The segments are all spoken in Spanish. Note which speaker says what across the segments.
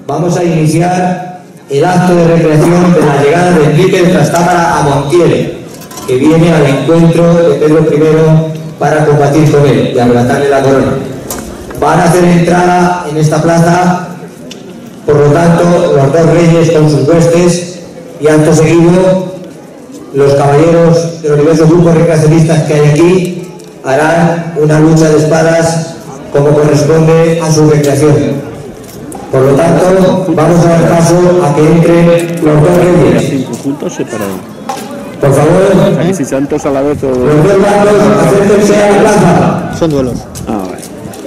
Speaker 1: vamos a iniciar el acto de recreación de la llegada de Enrique de Trastámara a Montiel, que viene al encuentro de Pedro I para combatir con él y arrebatarle la corona. Van a hacer entrada en esta plaza, por lo tanto, los dos reyes con sus huestes, y acto seguido los caballeros de los diversos grupos recreacionistas que hay aquí harán una lucha de espadas como corresponde a su recreación. Por lo tanto, vamos a dar paso a que entren los dos reyes.
Speaker 2: Juntos separados.
Speaker 1: Por favor,
Speaker 2: Aquí si santos a la vez o...
Speaker 1: los dos bandos, acérquense a la plaza.
Speaker 3: Son duelos.
Speaker 2: Ah, vale.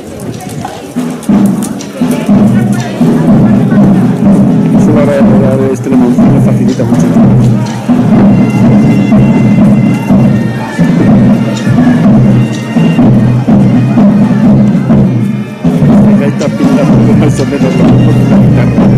Speaker 2: Eso la de Extremadura me facilita mucho. Esta pila más o menos lo mejor de la guitarra.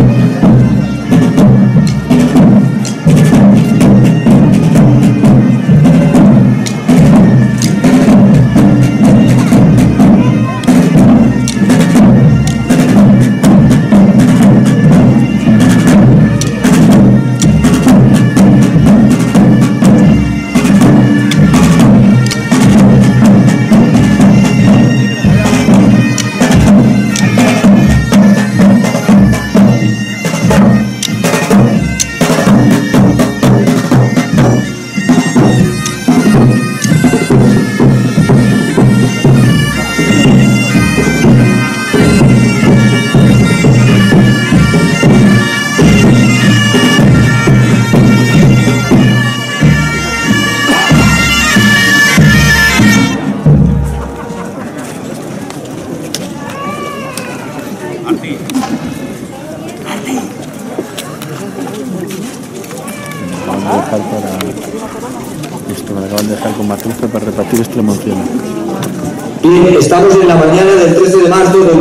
Speaker 1: Bien, estamos en la mañana del 13 de marzo de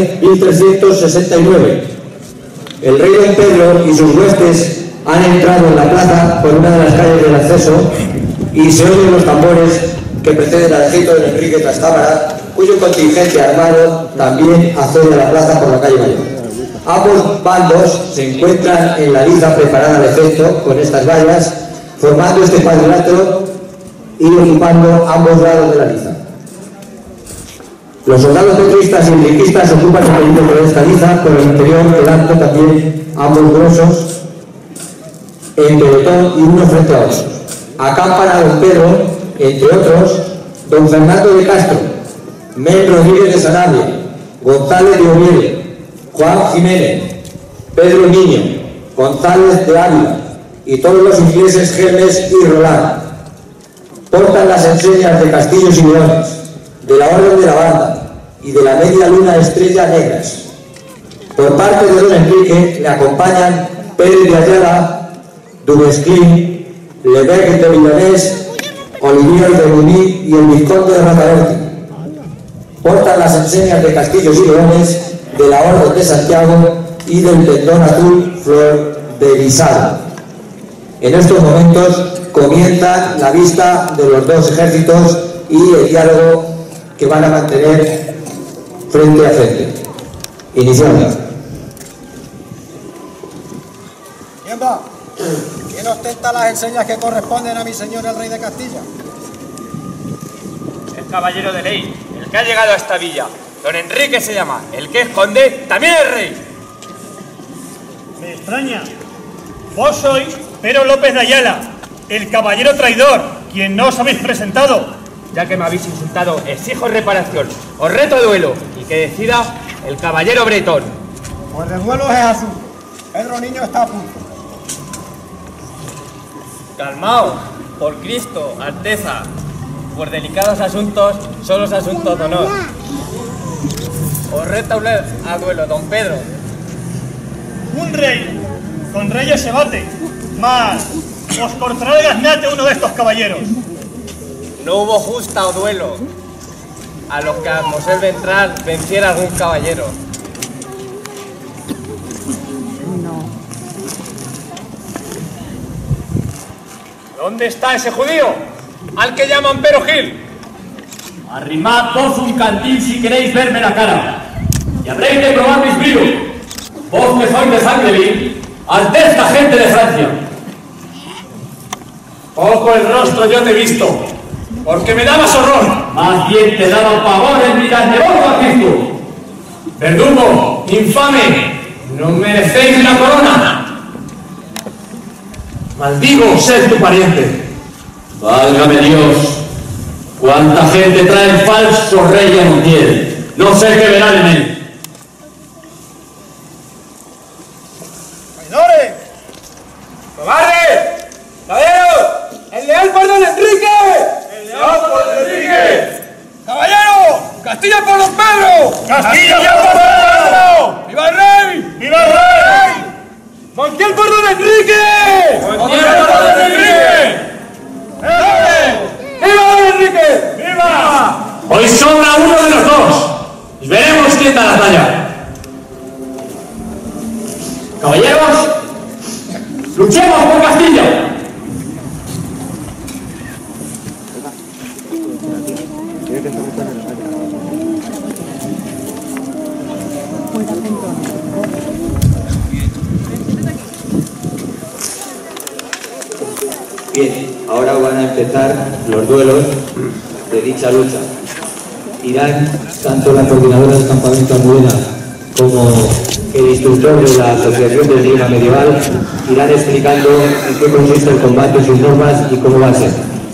Speaker 1: 1369. El rey don Pedro y sus huestes han entrado en la plaza por una de las calles del acceso y se oyen los tambores que preceden al ejército de Enrique de Trastámara, cuyo contingente armado también accede a la plaza por la calle Mayor. Ambos bandos se encuentran en la liza preparada al efecto con estas vallas, formando este cuadrilátero y ocupando ambos lados de la liza. Los soldados petristas y enriquistas ocupan el perímetro de esta liza, por el interior quedando también ambos grosos en pelotón y uno frente a otros. Acampan a don Pedro, entre otros, don Fernando de Castro, Mel Rodríguez de Sanabria, González de Oviedo, Juan Jiménez, Pedro Niño, González de Ávila y todos los ingleses Germes y Roland. Portan las enseñas de castillos y leones, de la Orden de la Banda y de la Media Luna Estrella negras. Por parte de don Enrique le acompañan Pérez de Ayala, Dumesclin, Lebec de Villanés, Olivier de Muní y el Vizconde de Rocaberti. Portan las enseñas de castillos y leones, de la Orden de Santiago y del pendón azul Flor de Guisado. En estos momentos comienza la vista de los dos ejércitos y el diálogo que van a mantener frente a frente. Iniciamos.
Speaker 3: ¿Quién va? ¿Quién ostenta las enseñas que corresponden a mi señor el rey de Castilla?
Speaker 4: El caballero de ley, el que ha llegado a esta villa. Don Enrique se llama, el que es conde, también es rey.
Speaker 5: Me extraña. Vos sois Pedro López de Ayala, el caballero traidor, quien no os habéis presentado.
Speaker 4: Ya que me habéis insultado, exijo reparación, os reto a duelo y que decida el caballero bretón.
Speaker 3: Pues de duelo es azul. Pedro Niño está a punto.
Speaker 4: Calmaos, por Cristo, Alteza. Por delicados asuntos, son los asuntos de honor. Os reto a duelo, don Pedro.
Speaker 5: Un rey con reyes se bate, mas os cortará el gaznate uno de estos caballeros.
Speaker 4: No hubo justa o duelo a los que a Mosel Ventral venciera algún caballero. ¿Dónde está ese judío? Al que llaman Pero Gil.
Speaker 6: Arrimad vos un cantil si queréis verme la cara, y habréis de probar mis bríos. Vos que sois de Sangreville, ante esta gente de Francia.
Speaker 5: Poco el rostro yo te he visto, porque me dabas horror.
Speaker 6: Más bien te daba pavor en mirar de vos a Cristo. Verdugo, infame, no merecéis la corona.
Speaker 5: Maldigo ser tu pariente.
Speaker 6: Válgame Dios, cuánta gente trae el falso rey a Montiel. No sé qué verán en él.
Speaker 3: ¡Traidores! ¡Cobardes! ¡Caballeros! ¡El leal por don Enrique! ¡El leal por don Enrique! ¡Caballeros! ¡Castilla por don Pedro!
Speaker 5: ¡Castilla por Pedro!
Speaker 3: ¡Viva el rey!
Speaker 5: ¡Viva el rey!
Speaker 3: ¡Montiel por don Enrique!
Speaker 5: ¡Montiel por don Enrique!
Speaker 3: ¡Viva don Enrique!
Speaker 5: ¡Viva!
Speaker 6: Hoy sobra uno de los dos y veremos quién da la talla. Caballeros, luchemos por Castilla.
Speaker 1: Bien, ahora van a empezar los duelos de dicha lucha. Irán tanto la coordinadora del campamento Almudena como el instructor de la Asociación de Esgrima Medieval irán explicando en qué consiste el combate, sus normas y cómo va a ser.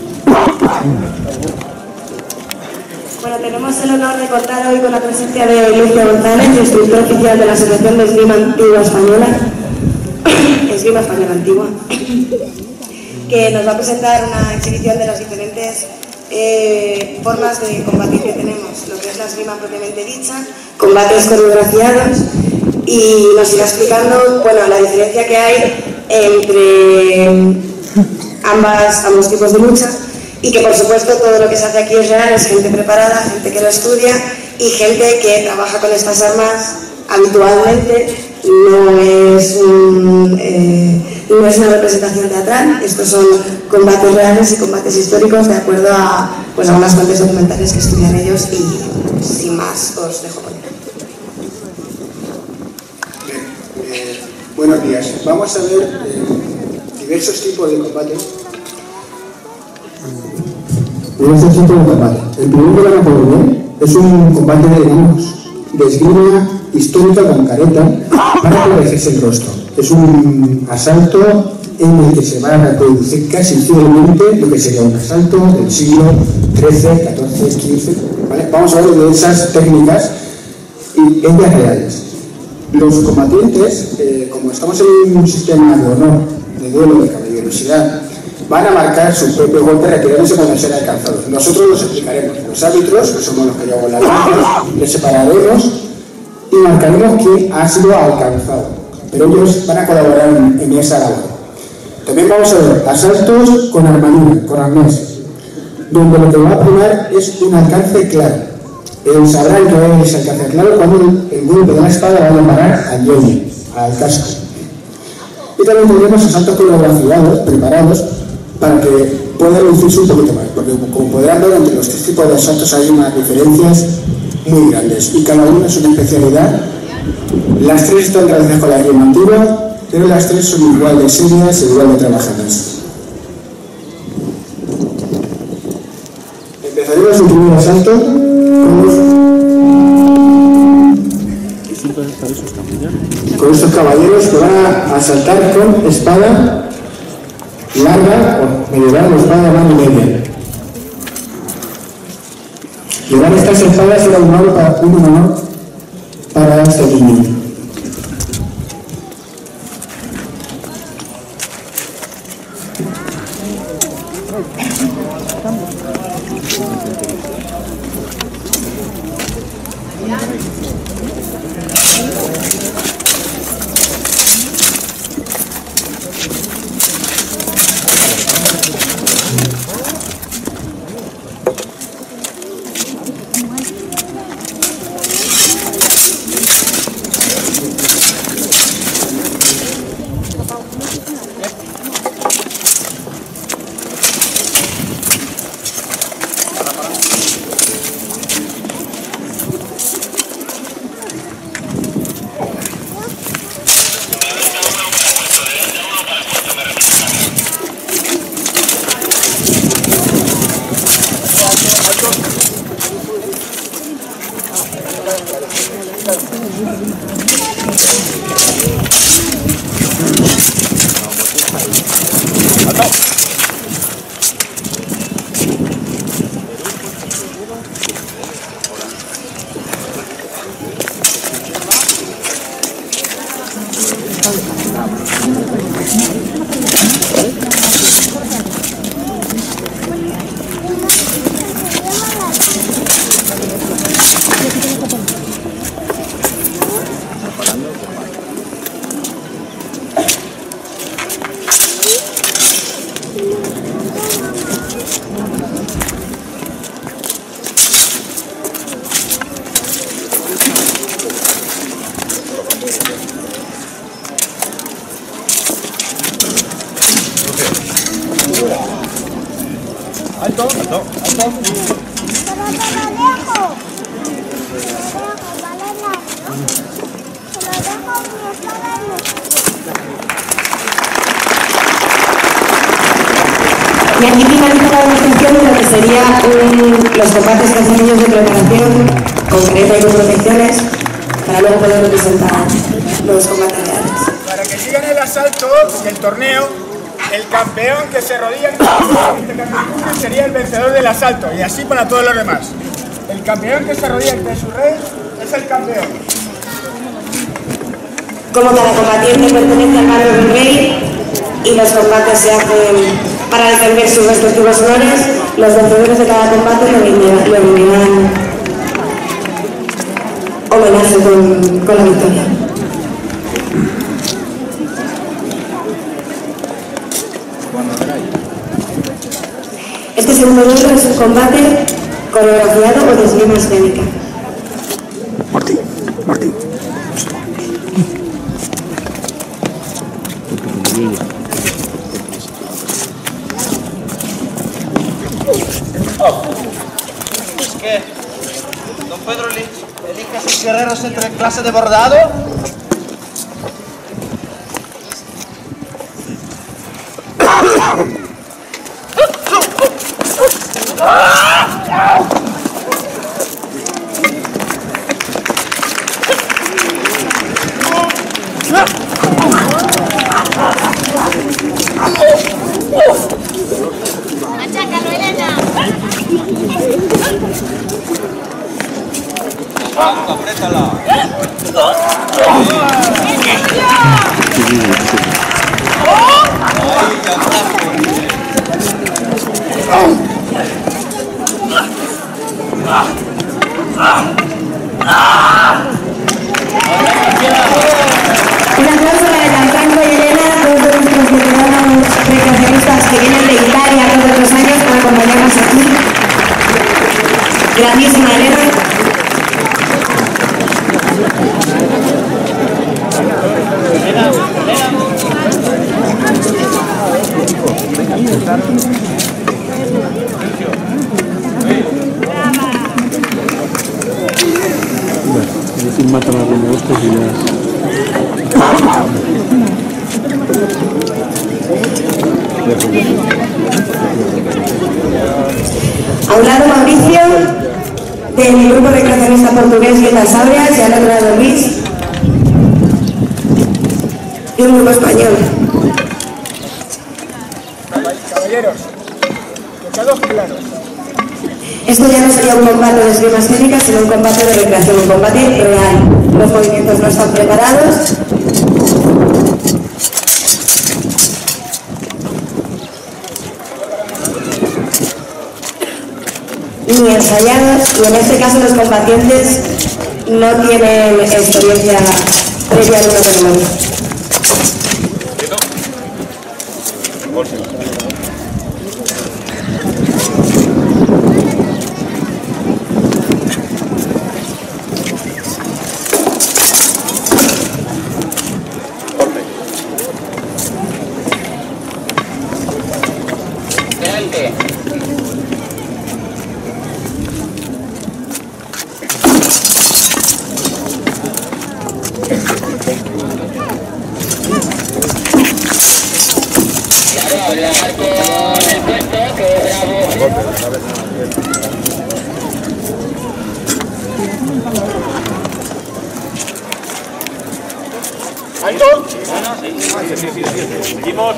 Speaker 7: Bueno, tenemos el honor de contar hoy con la presencia de Lucio González, instructor oficial de la Asociación de Esgrima Antigua Española, Esgrima Española Antigua, que nos va a presentar una exhibición de las diferentes formas de combatir que tenemos, lo que es la esgrima propiamente dicha, combates coreografiados, y nos irá explicando, bueno, la diferencia que hay entre ambos tipos de lucha, y que por supuesto todo lo que se hace aquí es real, es gente preparada, gente que lo estudia y gente que trabaja con estas armas habitualmente. No es una representación teatral, estos son combates reales y combates históricos de acuerdo a, pues, a unas fuentes documentales que estudian ellos, y sin más os dejo con él.
Speaker 8: Buenos días. Vamos a ver diversos tipos de combate. Diversos tipos de combate. El primero que van a poder ver es un combate de esgrima histórica con careta para protegerse el rostro. Es un asalto en el que se va a reproducir casi fielmente lo que sería un asalto del siglo XIII, XIV, XV. ¿Vale? Vamos a ver de esas técnicas y ellas reales. Los combatientes, como estamos en un sistema de honor, de duelo, de caballerosidad, van a marcar su propio golpe retirándose cuando sean alcanzados. Nosotros los explicaremos. Los árbitros, que somos los que llevamos las manos, les separaremos y marcaremos quién ha sido alcanzado. Pero ellos van a colaborar en esa labor. También vamos a ver asaltos con armadura, con arnés, donde lo que va a primar es un alcance claro. Sabrán que es alcance claro cuando el golpe de la espada va a parar al yoyo, al casco. Y también tendremos asaltos coreografiados, preparados, para que pueda reducirse un poquito más, porque como podrán ver, entre los tres tipos de asaltos hay unas diferencias muy grandes y cada uno es una especialidad. Las tres están relacionadas con la esgrima antigua, pero las tres son igual de serias e igual de trabajadas. Empezaremos el primer asalto con estos caballeros que van a asaltar con espada larga o medieval, o espada de mano media. Llevar estas espadas era un honor para este niño.
Speaker 7: Y aquí finaliza la demostración de lo que serían los combates que hacen ellos de preparación concreta y con protecciones para luego poder representar los combates reales.
Speaker 3: Para que sigan el asalto del torneo, el campeón que se rodilla en este sería el vencedor del asalto, y así para todos los demás. El campeón que se arrodilla ante su rey es el campeón.
Speaker 7: Como cada combatiente pertenece al bando del rey y los combates se hacen para defender sus respectivos honores, los vencedores de cada combate lo rendirán homenaje con la victoria. Este segundo duelo es un combate coreografiado o de esgrima escénica.
Speaker 2: Martín.
Speaker 9: Es que don Pedro elige a sus guerreros entre clase de bordado.
Speaker 10: Machácalo, Elena.
Speaker 9: Apriétala.
Speaker 7: Un aplauso para Gianfranco y Elena, todos nuestros veteranos recreacionistas que vienen de Italia todos los años para acompañarnos aquí. Grandísima Elena.
Speaker 2: Si matan a alguno de estos y ya...
Speaker 7: A un lado Mauricio, del grupo recreacionista portugués Guetas Aureas, y al otro lado Luis, y un grupo español.
Speaker 3: Caballeros, quedados claros.
Speaker 7: Esto ya no sería un combate de esgrima escénica, sino un combate de recreación, un combate real. Los movimientos no están preparados. Ni ensayados, y en este caso los combatientes no tienen experiencia previa en una ceremonia.
Speaker 5: ¿Alto? Seguimos.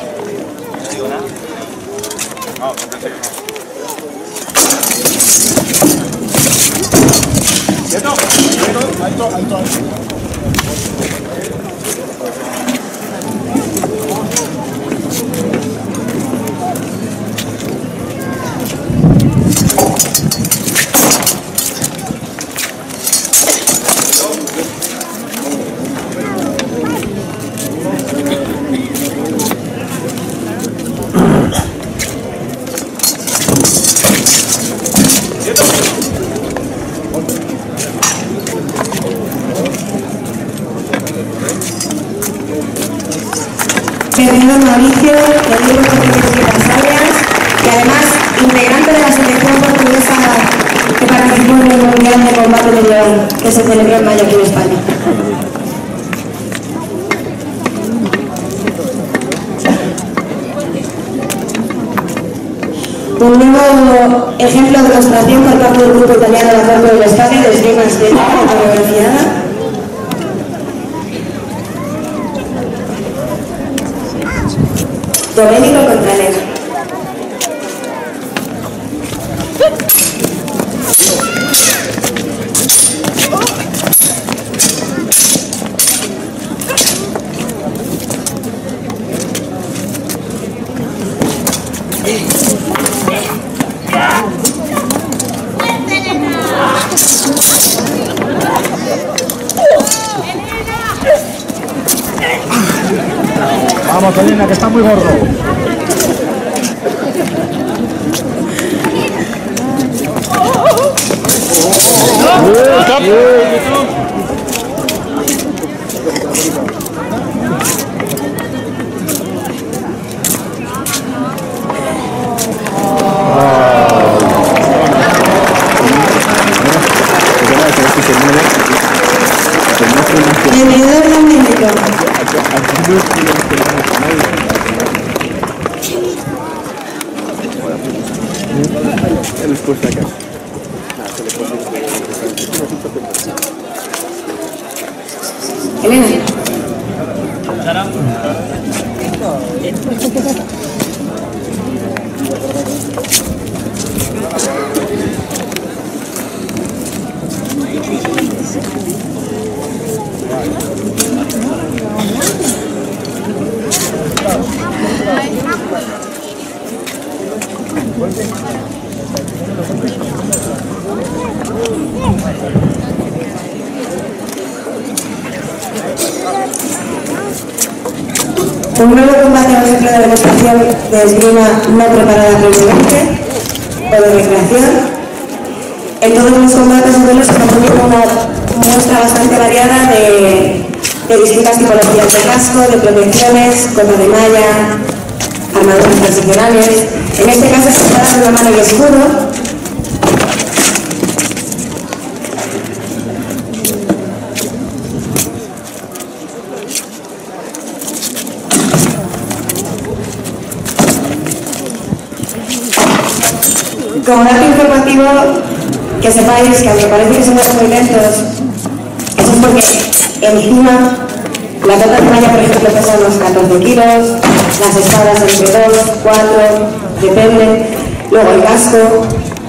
Speaker 3: ¿Quieto? Alto.
Speaker 7: Bienvenido Mauricio, del grupo de Guetas Aureas, y además integrante de la selección portuguesa Mundial de Combate Medieval que se celebró en mayo aquí en España. Un nuevo ejemplo de demostración por parte del grupo italiano de Asalto del Estado de esgrima estética coreografiada. Domenico Contralero.
Speaker 2: Vamos, Elena, que está muy gordo.
Speaker 7: Vendedor Domenico. Elena. Un nuevo combate o ejemplo de demostración de esgrima no preparada previamente o de recreación. En todos los combates o duelos se propone una muestra bastante variada de distintas tipologías de casco, de protecciones, copa de malla, armaduras transicionales. En este caso se trata de una mano y escudo. Como dato informativo, que sepáis que aunque parece que somos muy lentos, eso es porque encima la cota de malla, por ejemplo, pesa unos 14 kilos, las espadas entre 2, 4, depende, luego el casco,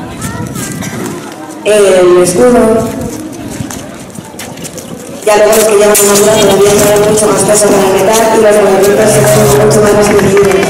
Speaker 7: el escudo, ya luego los que llevan armadura todavía llevan mucho más peso para el metal y los movimientos son mucho más restringidos.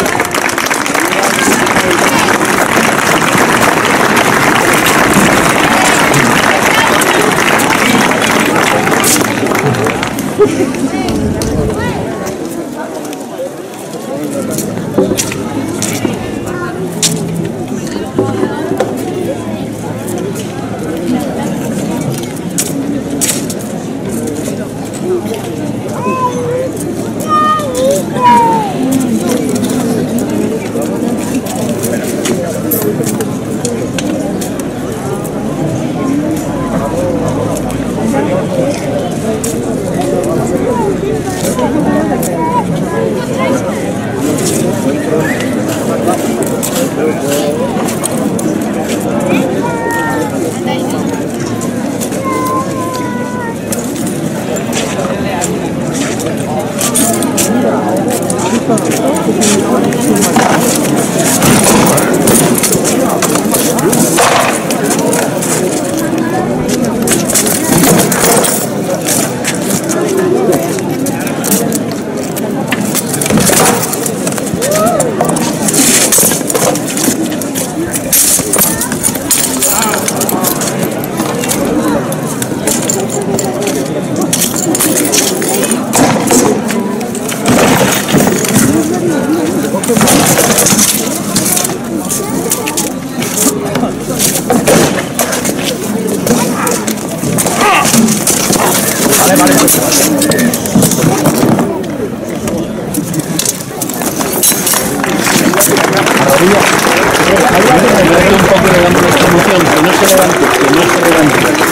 Speaker 2: Un poco de la promoción, que no se levante, que no se levante.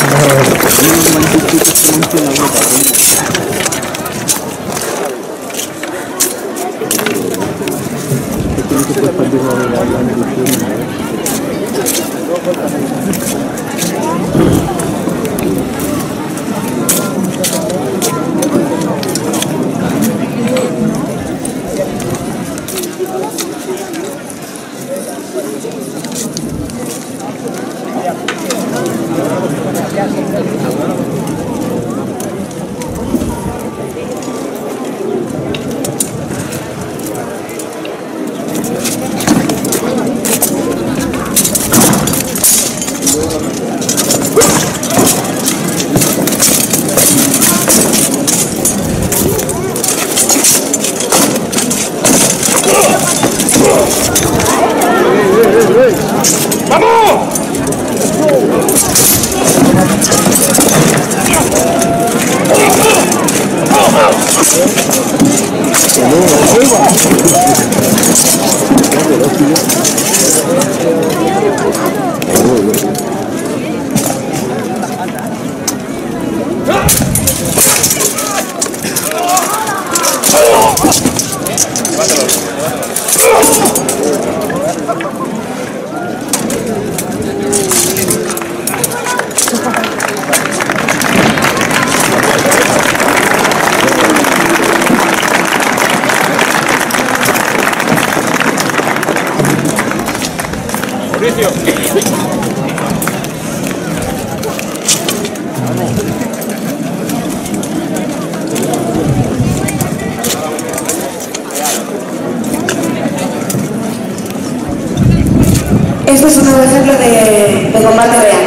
Speaker 7: Este es un nuevo ejemplo de combate real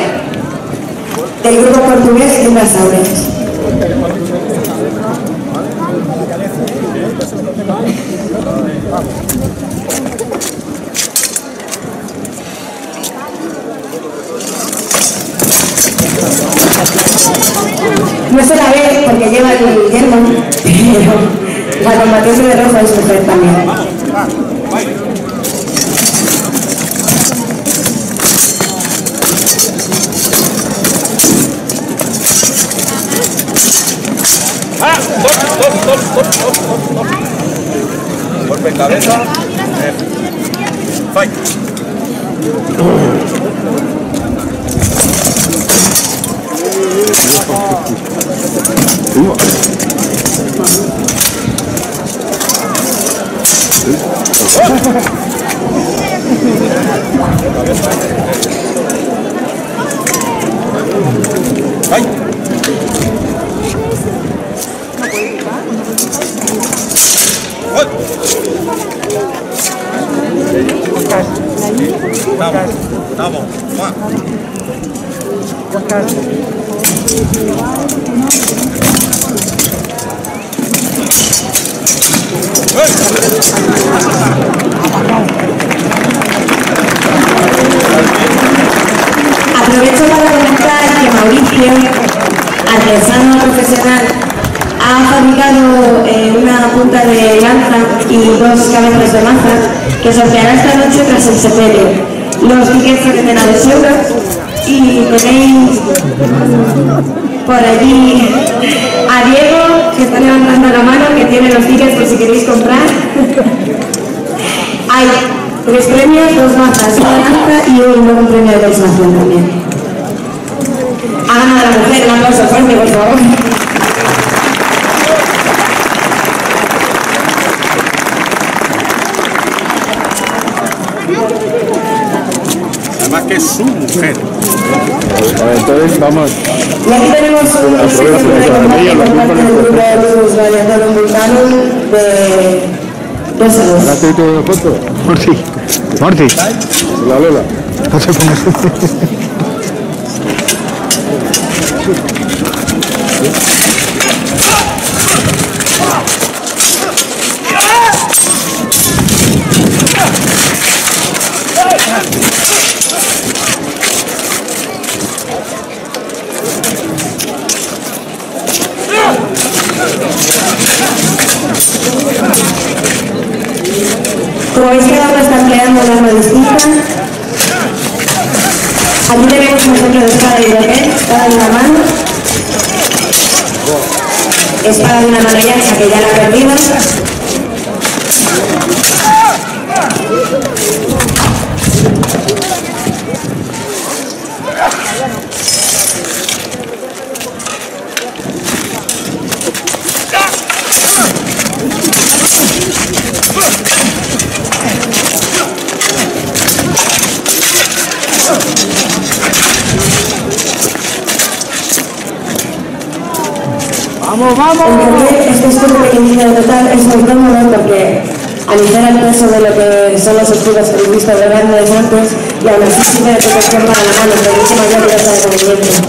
Speaker 7: del grupo portugués Dinosaures. No se la ve porque lleva el yelmo, pero para combatirse de rojo es mujer también.
Speaker 9: Golpe en cabeza. Fight. Fight. Vamos,
Speaker 7: Aprovecho para comentar que Mauricio, artesano profesional, ha fabricado una punta de lanza y dos cabezas de maza que sorteará esta noche tras el sepelio. Los tickets tienen a 2 euros y tenéis por allí a Diego, que está levantando la mano, que tiene los tickets por si queréis comprar. Hay 3 premios, 2 mazas, una lanza y un nuevo premio de consumación también. Ha ganado la mujer, un aplauso fuerte, por favor.
Speaker 2: Además que es su mujer. Entonces vamos.
Speaker 7: Y aquí tenemos un ejemplo de combate por parte del grupo de los gladiadores vulcanos de 2 a 2.
Speaker 2: ¿Ahora te todo foto? Morty. La Lola. No te pongas.
Speaker 7: Como veis, cada uno está empleando un arma distinta. Aquí tenemos un ejemplo de espada y broquet, espada de una mano, espada de una mano ancha que ya la ha perdido. Este estudio pequeñito de total es muy cómodo porque aligera el peso de lo que son los escudos que he visto de grandes antes y aún así sirve de protección para la mano, pero mucho mayor libertad de movimiento.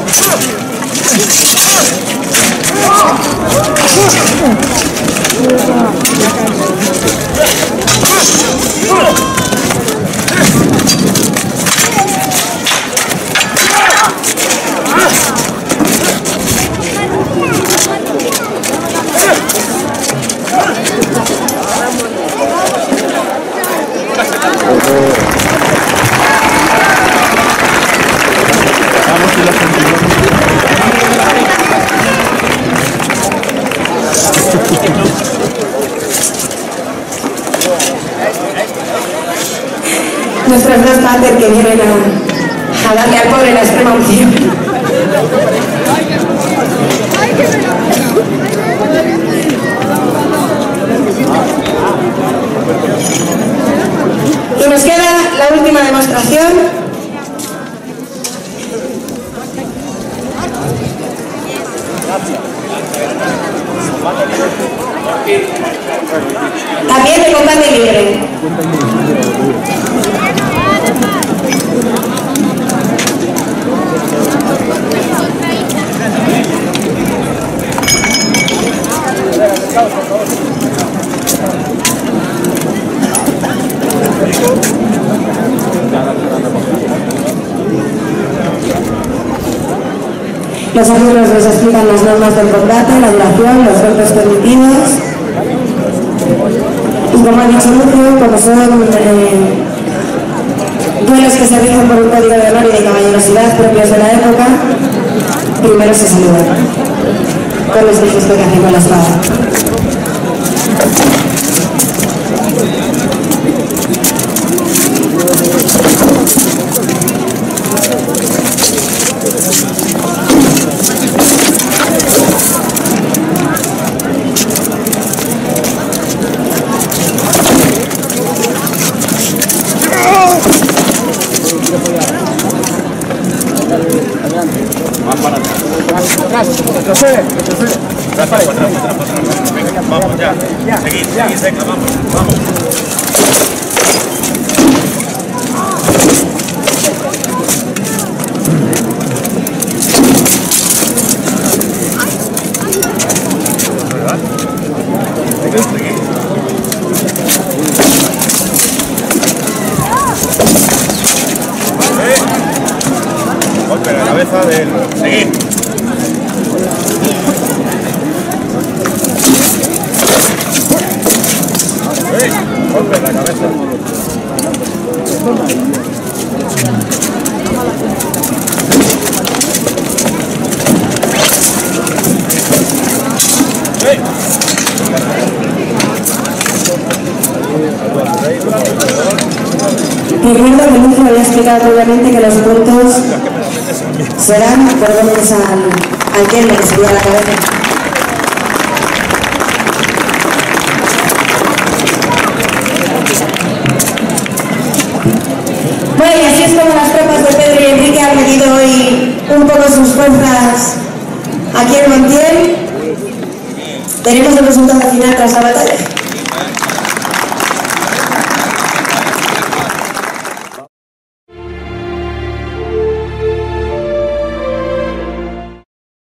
Speaker 7: Nuestros dos padres que vienen a darle al pobre la extrema unción. Y nos queda la última demostración. También de combate libre. Los alumnos nos explican las normas del combate, la duración, los golpes permitidos. Y como ha dicho Lucio, como son duelos que se rigen por un código de honor y de caballerosidad propios de la época, primero se saludan con este gesto que hacen con la espada.
Speaker 6: Vamos ya, seguid, venga, vamos. Golpe la cabeza del... Seguid. Golpe la cabeza.
Speaker 7: Recuerdo que Lucio había explicado previamente que los puntos serán por golpes al yermo, que sería la cabeza. Bueno, y así es como las tropas de Pedro y Enrique han medido hoy un poco sus fuerzas aquí en Montiel. Tenemos el resultado final tras la batalla.